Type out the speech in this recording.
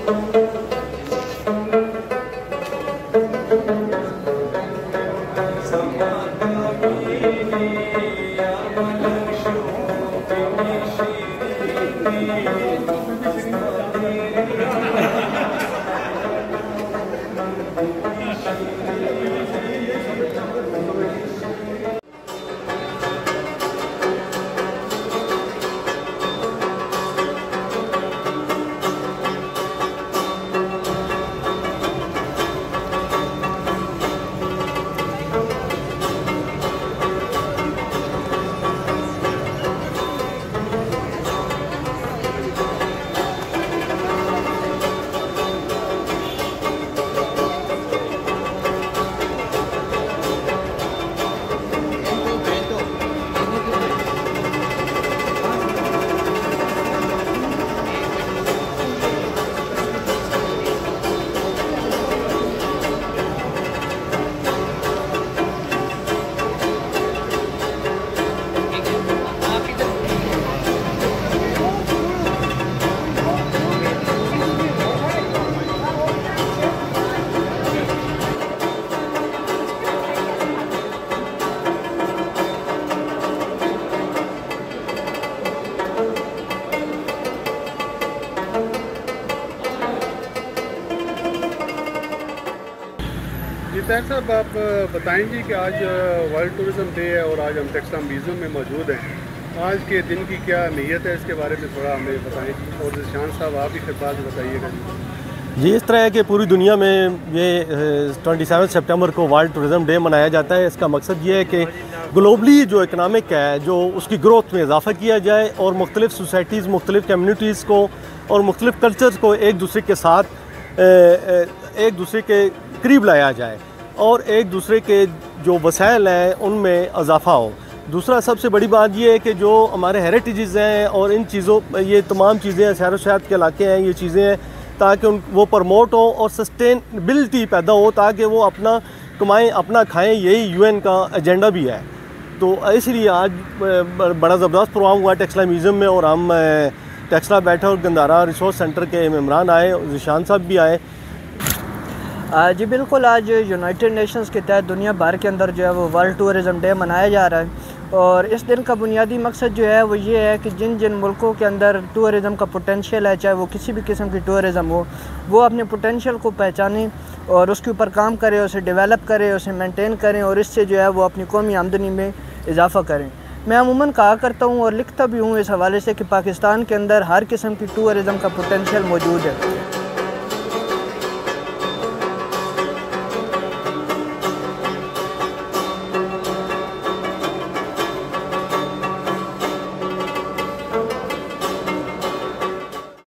ताहिर साहब, आप बताएंगे कि आज वर्ल्ड टूरिज़्म डे है और आज हम टेक्सटाइल म्यूज़ियम में मौजूद हैं। आज के दिन की क्या नीयत है, इसके बारे में थोड़ा हमें बताएं। और जिशान साहब, आप ही खिताब बताइएगा। जी, इस तरह है कि पूरी दुनिया में ये 27 सितंबर को वर्ल्ड टूरिज़्म डे मनाया जाता है। इसका मकसद ये है कि ग्लोबली जो इकनॉमिक है, जो उसकी ग्रोथ में इजाफा किया जाए और मुख्तलिफ़ सोसाइटीज़, मुख्तलिफ़ कम्यूनिटीज़ को और मुख्तलिफ़ कल्चर्स को एक दूसरे के साथ एक दूसरे के करीब लाया जाए और एक दूसरे के जो वसाइल हैं उनमें इजाफा हो। दूसरा सबसे बड़ी बात यह है कि जो हमारे हेरिटेजेस हैं और इन चीज़ों, ये तमाम चीज़ें सैर व सयाहत के इलाके हैं, ये चीज़ें हैं ताकि वो प्रमोट हो और सस्टेनेबिलिटी पैदा हो, ताकि वो अपना कमाएं, अपना खाएं। यही यूएन का एजेंडा भी है। तो इसलिए आज बड़ा ज़बरदस्त प्रोग्राम हुआ टेक्सटाइल म्यूज़ियम में और हम टेक्सला बैठा और गंदारा रिसोर्स सेंटर के मेम्बरान आए, जिशान साहब भी आए। जी बिल्कुल, आज यूनाइटेड नेशंस के तहत दुनिया भर के अंदर जो है वो वर्ल्ड टूरिज़्म डे मनाया जा रहा है। और इस दिन का बुनियादी मकसद जो है वो ये है कि जिन जिन मुल्कों के अंदर टूरिज़्म का पोटेंशियल है, चाहे वो किसी भी किस्म की टूरिज़्म हो, वो अपने पोटेंशियल को पहचानें और उसके ऊपर काम करें, उसे डेवलप करें, उसे मेंटेन करें और इससे जो है वो अपनी कौमी आमदनी में इजाफ़ा करें। मैं अमूमन कहा करता हूँ और लिखता भी हूँ इस हवाले से कि पाकिस्तान के अंदर हर किस्म की टूरिज़्म का पोटेंशियल मौजूद है।